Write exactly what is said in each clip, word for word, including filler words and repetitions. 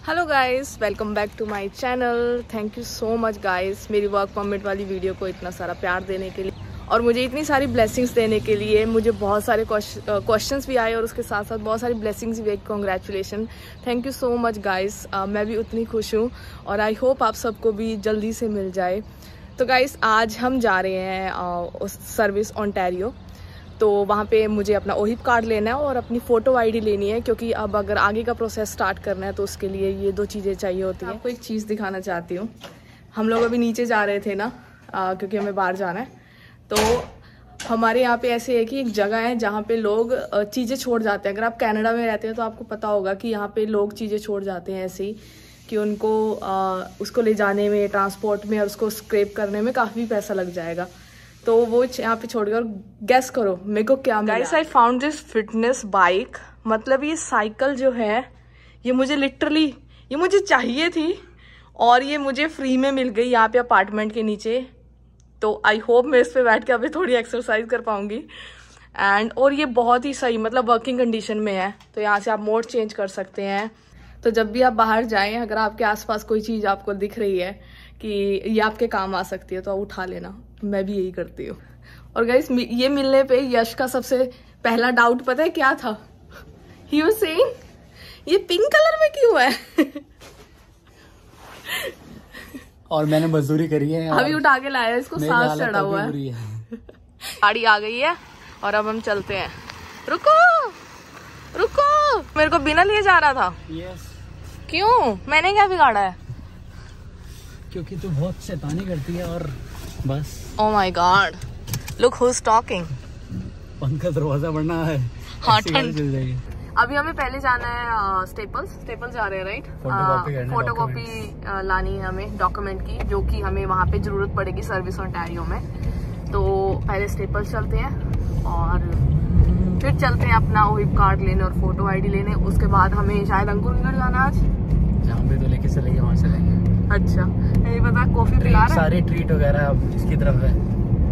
Hello guys, welcome back to my channel. Thank you so much guys मेरी work permit वाली video को इतना सारा प्यार देने के लिए और मुझे इतनी सारी ब्लेसिंग्स देने के लिए। मुझे बहुत सारे क्वेश्चंस भी आए और उसके साथ साथ बहुत सारी ब्लेसिंग्स भी आई। Congratulation, thank you so much guys. मैं भी उतनी खुश हूँ और आई होप आप सबको भी जल्दी से मिल जाए। तो गाइस आज हम जा रहे हैं सर्विस ओंटारियो, तो वहाँ पे मुझे अपना ओहिप कार्ड लेना है और अपनी फ़ोटो आईडी लेनी है, क्योंकि अब अगर आगे का प्रोसेस स्टार्ट करना है तो उसके लिए ये दो चीज़ें चाहिए होती हैं। आपको एक चीज़ दिखाना चाहती हूँ। हम लोग अभी नीचे जा रहे थे ना, आ, क्योंकि हमें बाहर जाना है। तो हमारे यहाँ पे ऐसे है कि एक जगह है जहाँ पे लोग चीज़ें छोड़ जाते हैं। अगर आप कनाडा में रहते हैं तो आपको पता होगा कि यहाँ पे लोग चीज़ें छोड़ जाते हैं ऐसे ही कि उनको आ, उसको ले जाने में, ट्रांसपोर्ट में और उसको स्क्रैप करने में काफ़ी पैसा लग जाएगा। तो वो यहाँ पे छोड़ कर गैस करो मेरे को क्या मिला। Guys I found this fitness bike. मतलब ये साइकिल जो है ये मुझे लिटरली ये मुझे चाहिए थी और ये मुझे फ्री में मिल गई यहाँ पे अपार्टमेंट के नीचे। तो आई होप मैं इस पे बैठ के अभी थोड़ी एक्सरसाइज कर पाऊंगी। एंड और ये बहुत ही सही, मतलब वर्किंग कंडीशन में है। तो यहाँ से आप मोड चेंज कर सकते हैं। तो जब भी आप बाहर जाएं, अगर आपके आसपास कोई चीज़ आपको दिख रही है कि ये आपके काम आ सकती है तो आप उठा लेना। मैं भी यही करती हूँ। और गाइस ये मिलने पे यश का सबसे पहला डाउट पता है क्या था? ही वाज सेइंग ये पिंक कलर में क्यों है? और मैंने मजदूरी करी है, अभी उठा के लाया, इसको सांस चढ़ा हुआ है। गाड़ी आ गई है और अब हम चलते हैं। रुको रुको, मेरे को बिना लिए जा रहा था। यस। क्यों? मैंने क्या बिगाड़ा है? क्योंकि तू बहुत शैतानी करती है और बस। Oh my god, look who is talking. पंखा दरवाजा बढ़ना है। हाँ, ठंड चल जाएगी। अभी हमें पहले जाना है स्टेपल्स स्टेपल्स जा रहे हैं, राइट? फोटोकॉपी लानी है हमें डॉक्यूमेंट की, जो कि हमें वहाँ पे जरूरत पड़ेगी सर्विस ओंटारियो में। तो पहले स्टेपल्स चलते हैं और फिर चलते हैं अपना ओहिप कार्ड लेने और फोटो आईडी लेने। उसके बाद हमें शायद अंकुर नगर जाना आज, जहाँ पे तो लेके चलेंगे वहाँ चलेंगे। अच्छा, नहीं पता। कॉफी पिला रहा है, सारे ट्रीट वगैरह अब इसकी तरफ है।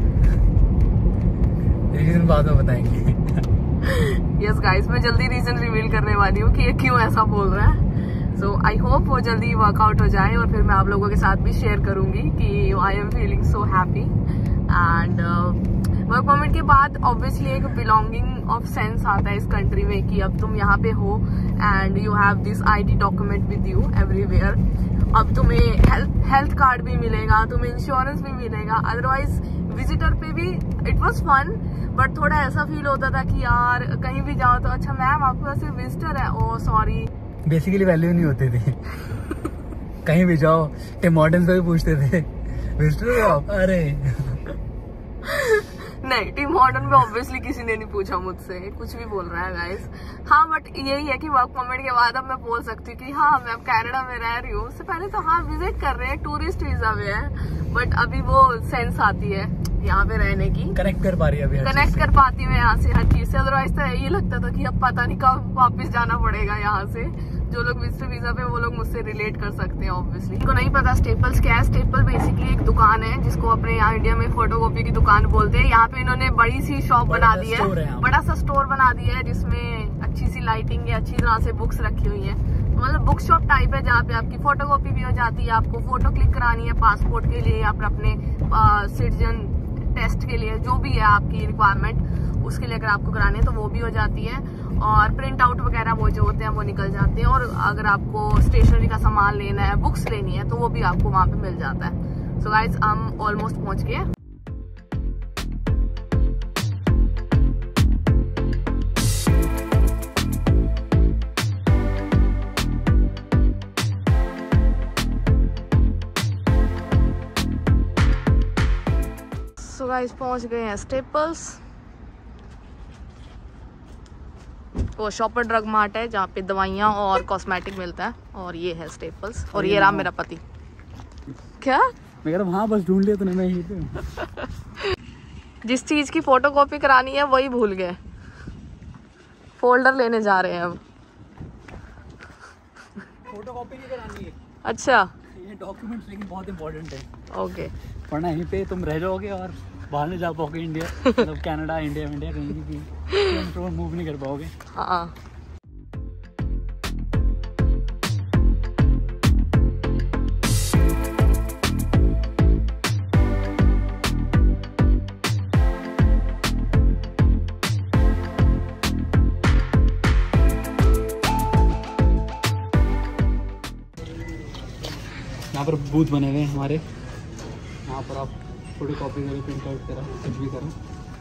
रीजन बाद में बताएंगे। यस गाइस, मैं जल्दी रीजन रिवील करने वाली हूँ कि ये क्यों ऐसा बोल रहा है। सो आई होप वो जल्दी वर्कआउट हो जाए और फिर मैं आप लोगों के साथ भी शेयर करूंगी कि I am feeling so happy. And work permit के बाद ऑब्वियसली एक बिलोंगिंग ऑफ सेंस आता है इस कंट्री में कि अब तुम यहाँ पे हो and you have this ID document with you everywhere. अब तुम्हें हेल्थ हेल्थ कार्ड भी मिलेगा, तुम्हें इंश्योरेंस भी मिलेगा। अदरवाइज विजिटर पे भी इट वाज फन, बट थोड़ा ऐसा फील होता था कि यार कहीं भी जाओ तो अच्छा मैम आपको ऐसे विजिटर है, ओ सॉरी। बेसिकली वैल्यू नहीं होती थी। कहीं भी जाओ टिम हॉर्टन्स पे भी पूछते थे विजिटर हो आप? अरे नहीं, टिम हॉर्टन में ऑब्वियसली किसी ने नहीं पूछा मुझसे, कुछ भी बोल रहा है गाइस। हाँ, बट यही है कि वर्क परमिट के बाद अब मैं बोल सकती हूँ कि हाँ मैं अब कनाडा में रह रही हूँ। उससे पहले तो हाँ विजिट कर रहे हैं, टूरिस्ट वीजा में है, बट अभी वो सेंस आती है यहाँ पे रहने की। कनेक्ट कर पा रही है, कनेक्ट कर पाती हूँ यहाँ से हर चीज से। अदरवाइज तो ये लगता था कि अब पता नहीं कब वापस जाना पड़ेगा यहाँ से। जो लोग विजिटर वीजा पे वो लोग मुझसे रिलेट कर सकते हैं ऑब्वियसली। इनको नहीं पता स्टेपल्स क्या है। स्टेपल बेसिकली एक दुकान है जिसको अपने यहाँ इंडिया में फोटोकॉपी की दुकान बोलते हैं। यहाँ पे इन्होंने बड़ी सी शॉप बना दी है, बड़ा सा स्टोर बना दिया है जिसमें अच्छी सी लाइटिंग है, अच्छी तरह से बुक्स रखी हुई है। मतलब बुक शॉप टाइप है जहाँ पे आपकी फोटोकॉपी भी हो जाती है। आपको फोटो क्लिक करानी है पासपोर्ट के लिए या फिर अपने सिटीजन टेस्ट के लिए, जो भी है आपकी रिक्वायरमेंट, उसके लिए अगर आपको करानी है तो वो भी हो जाती है। और प्रिंट आउट वगैरह वो जो होते हैं वो निकल जाते हैं। और अगर आपको स्टेशनरी का सामान लेना है, बुक्स लेनी है, तो वो भी आपको वहाँ पे मिल जाता है। सो गाइस हम ऑलमोस्ट पहुँच गए। सो गाइस पहुँच गए हैं स्टेपल्स। वो शॉपर ड्रग मार्ट है जहाँ पे दवाइयाँ और कॉस्मेटिक मिलता है। और ये है स्टेपल्स और ये रहा मेरा पति। क्या मैं कह रहा हूँ? हाँ बस ढूंढ लिया तूने, मैं यही पे। जिस चीज की फोटोकॉपी करानी है वही भूल गए। फोल्डर लेने जा रहे हैं अब। फोटोकॉपी नहीं करानी है। अच्छा, ये डॉक्यूमेंट्स लेकिन बहुत इंपॉर्टेंट है। ओके, वरना यहीं पे तुम रह जाओगे और बाहर नहीं जा पाओगे। इंडिया मतलब कनाडा, इंडिया इंडिया कहीं भी मूव नहीं कर पाओगे। हाँ यहाँ पर बूथ बने हुए हैं हमारे, यहाँ पर आप फोटो कॉपी करो, प्रिंट आउट करो, कुछ भी करो।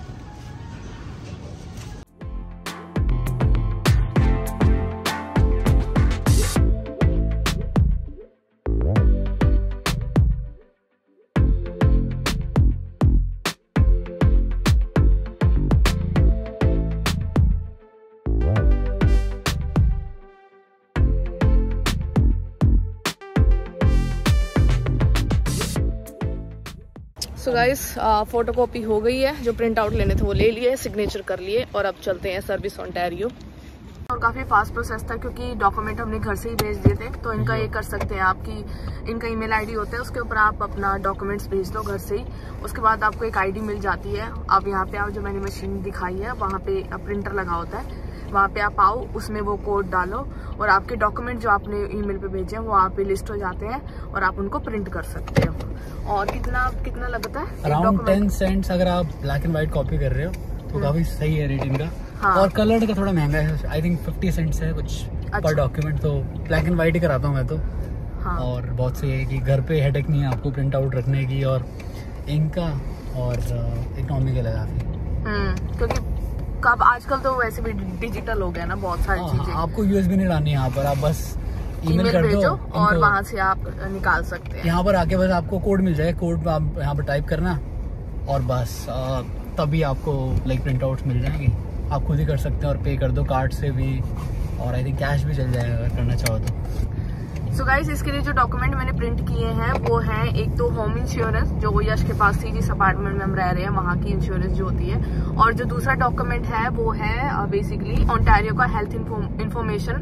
सो गाइस फोटो कॉपी हो गई है, जो प्रिंट आउट लेने थे वो ले लिए, सिग्नेचर कर लिए और अब चलते हैं सर्विस ओंटारियो। और काफ़ी फास्ट प्रोसेस था क्योंकि डॉक्यूमेंट हमने घर से ही भेज दिए थे। तो इनका ये कर सकते हैं आपकी, इनका ईमेल आईडी होता है, उसके ऊपर आप अपना डॉक्यूमेंट्स भेज दो घर से ही। उसके बाद आपको एक आईडी मिल जाती है। अब यहाँ पे आप जो मैंने मशीन दिखाई है वहाँ पे प्रिंटर लगा होता है, वहाँ पे आप आओ, उसमें वो कोड डालो और आपके डॉक्यूमेंट जो आपने ईमेल पे भेजे हैं वो वहाँ पे लिस्ट हो जाते हैं और आप उनको प्रिंट कर सकते हो। और कितना कितना लगता है? अराउंड टेन सेंट्स अगर आप ब्लैक एंड व्हाइट कॉपी कर रहे हो तो काफी सही है रेट इनका। हाँ। और कलर्ड का थोड़ा महंगा है, आई थिंक फिफ्टी सेंट्स है कुछ अच्छा। पर डॉक्यूमेंट। तो ब्लैक एंड व्हाइट ही कराता हूँ मैं तो। हाँ। और बहुत सही है कि घर पे हेडेक नहीं है आपको प्रिंट आउट रखने की, और इनका और इकोनॉमिकल है काफी, क्योंकि कब आजकल तो वैसे भी डिजिटल हो गया ना बहुत सारी चीजें। आपको यूएसबी नहीं लानी है यहाँ पर, आप बस ईमेल कर दो और वहाँ से आप निकाल सकते हैं। यहाँ पर आके बस आपको कोड मिल जाए, कोड आप यहाँ पर टाइप करना और बस तभी आपको लाइक प्रिंट आउट्स मिल जाएंगे। आप खुद ही कर सकते हैं और पे कर दो कार्ड से भी, और आई थिंक कैश भी चल जाएगा अगर करना चाहो तो। सो गाइस, इसके लिए जो डॉक्यूमेंट मैंने प्रिंट किए हैं वो हैं एक तो होम इंश्योरेंस जो यश के पास थी, जिस अपार्टमेंट में हम रह रहे हैं वहाँ की इंश्योरेंस जो होती है, और जो दूसरा डॉक्यूमेंट है वो है बेसिकली ओंटारियो का हेल्थ इन्फॉर्मेशन।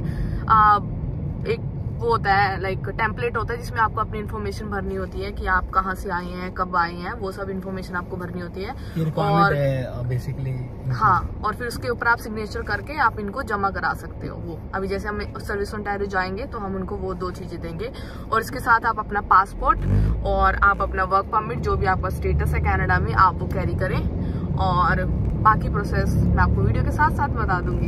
एक वो होता है लाइक टेम्पलेट होता है जिसमें आपको अपनी इन्फॉर्मेशन भरनी होती है कि आप कहाँ से आए हैं, कब आए हैं, वो सब इन्फॉर्मेशन आपको भरनी होती है। और बेसिकली हाँ, और फिर उसके ऊपर आप सिग्नेचर करके आप इनको जमा करा सकते हो। वो अभी जैसे हम सर्विस ओंटारियो जाएंगे तो हम उनको वो दो चीजें देंगे, और इसके साथ आप अपना पासपोर्ट और आप अपना वर्क परमिट जो भी आपका स्टेटस है कनाडा में आप वो कैरी करें, और बाकी प्रोसेस मैं आपको वीडियो के साथ साथ बता दूंगी।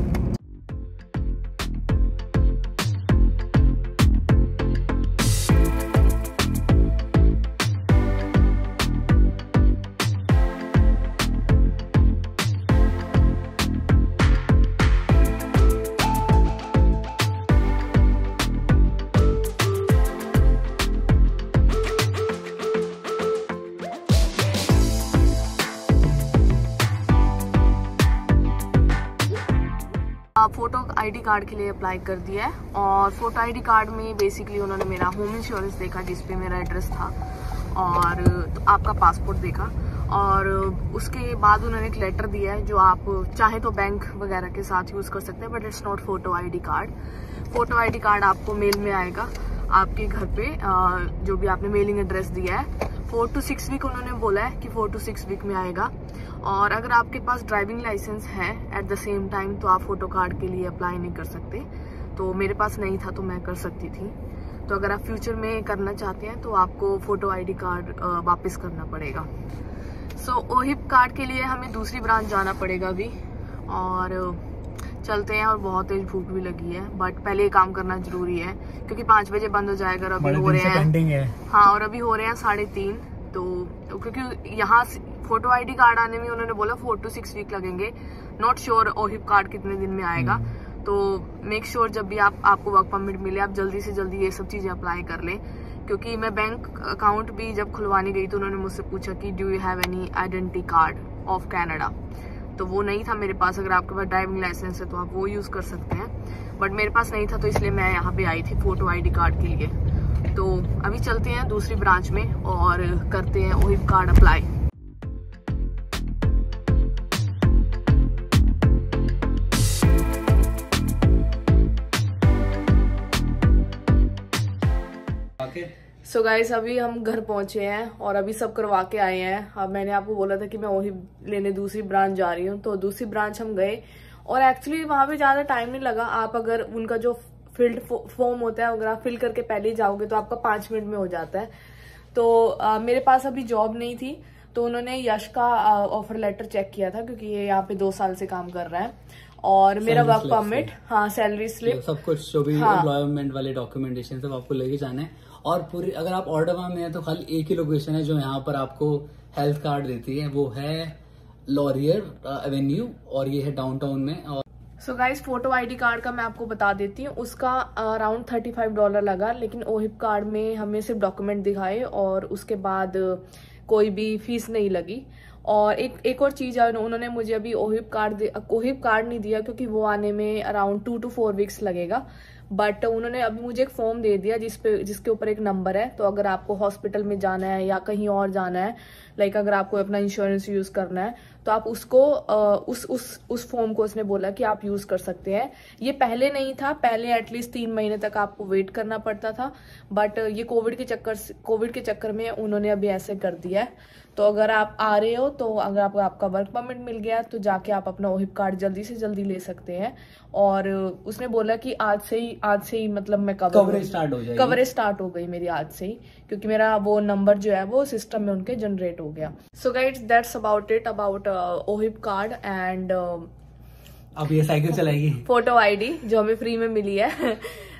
फोटो आईडी कार्ड के लिए अप्लाई कर दिया है, और फोटो आईडी कार्ड में बेसिकली उन्होंने मेरा होम इंश्योरेंस देखा जिस पे मेरा एड्रेस था, और तो आपका पासपोर्ट देखा, और उसके बाद उन्होंने एक लेटर दिया है जो आप चाहे तो बैंक वगैरह के साथ यूज कर सकते हैं, but it's not photo ID card. Photo ID card आपको मेल में आएगा आपके घर पे, जो भी आपने मेलिंग एड्रेस दिया है। फोर टू सिक्स वीक उन्होंने बोला है कि फोर टू सिक्स वीक में आएगा। और अगर आपके पास ड्राइविंग लाइसेंस है एट द सेम टाइम तो आप फोटो कार्ड के लिए अप्लाई नहीं कर सकते। तो मेरे पास नहीं था तो मैं कर सकती थी। तो अगर आप फ्यूचर में करना चाहते हैं तो आपको फोटो आईडी कार्ड वापस करना पड़ेगा। सो so, ओहिप कार्ड के लिए हमें दूसरी ब्रांच जाना पड़ेगा अभी, और चलते हैं। और बहुत तेज भूख भी लगी है, बट पहले ये काम करना जरूरी है क्योंकि पाँच बजे बंद हो जाएगा और अभी हो रहे हैं हाँ और अभी हो रहे हैं साढ़े तीन। तो क्योंकि यहाँ फोटो आईडी कार्ड आने में उन्होंने बोला फोर टू सिक्स वीक लगेंगे। नॉट श्योर ओहिप कार्ड कितने दिन में आएगा। तो मेक श्योर जब भी आप आपको वर्क परमिट मिले आप जल्दी से जल्दी ये सब चीजें अप्लाई कर लें, क्योंकि मैं बैंक अकाउंट भी जब खुलवाने गई तो उन्होंने मुझसे पूछा कि do you have any identity card of Canada, तो वो नहीं था मेरे पास। अगर आपके पास ड्राइविंग लाइसेंस है तो आप वो यूज कर सकते हैं, बट मेरे पास नहीं था तो इसलिए मैं यहाँ पे आई थी फोटो आईडी कार्ड के लिए। तो अभी चलते हैं दूसरी ब्रांच में और करते हैं OHIP card apply. So so guys, अभी हम घर पहुंचे हैं और अभी सब करवा के आए हैं। अब मैंने आपको बोला था कि मैं वही लेने दूसरी ब्रांच जा रही हूँ, तो दूसरी ब्रांच हम गए और एक्चुअली वहां पे ज्यादा टाइम नहीं लगा। आप अगर उनका जो फिल्ड फॉर्म होता है अगर आप फिल करके पहले ही जाओगे तो आपका पांच मिनट में हो जाता है। तो आ, मेरे पास अभी जॉब नहीं थी तो उन्होंने यश का ऑफर लेटर चेक किया था क्योंकि ये यहाँ पे दो साल से काम कर रहा है, और मेरा वर्क परमिट, हाँ सैलरी स्लिप, सब कुछ जो भी एम्प्लॉयमेंट वाले डॉक्यूमेंटेशन सब आपको लेके जाना है। और पूरी अगर आप ऑर्डरवा में है तो खाली एक ही लोकेशन है जो यहाँ पर आपको हेल्थ कार्ड देती है, वो है लॉरियर एवेन्यू और ये है डाउनटाउन में। और so guys photo ID card का मैं आपको बता देती हूँ, उसका अराउंड थर्टी फाइव डॉलर लगा, लेकिन ओहिप कार्ड में हमें सिर्फ डॉक्यूमेंट दिखाए और उसके बाद कोई भी फीस नहीं लगी। और एक एक और चीज़ है, उन्होंने मुझे अभी ओहिप कार्ड ओहिप कार्ड नहीं दिया क्योंकि वो आने में around two to four weeks लगेगा, बट उन्होंने अभी मुझे एक फॉर्म दे दिया जिसपे जिसके ऊपर एक नंबर है। तो अगर आपको हॉस्पिटल में जाना है या कहीं और जाना है, लाइक अगर आपको अपना इंश्योरेंस यूज करना है तो आप उसको उस उस उस फॉर्म को उसने बोला कि आप यूज कर सकते हैं। ये पहले नहीं था, पहले एटलीस्ट तीन महीने तक आपको वेट करना पड़ता था, बट ये कोविड के चक्कर कोविड के चक्कर में उन्होंने अभी ऐसे कर दिया है। तो अगर आप आ रहे हो तो अगर आपको आपका वर्क परमिट मिल गया तो जाके आप अपना ओहिप कार्ड जल्दी से जल्दी ले सकते हैं। और उसने बोला कि आज से ही आज से ही मतलब मैं कवरेज स्टार्ट हो जाएगी, कवरेज स्टार्ट हो गई मेरी आज से ही, क्योंकि मेरा वो नंबर जो है वो सिस्टम में उनके जनरेट हो गया। So guys that's about it about OHIP card and अब ये साइकिल चलाएगी फोटो आईडी जो हमें फ्री में मिली है।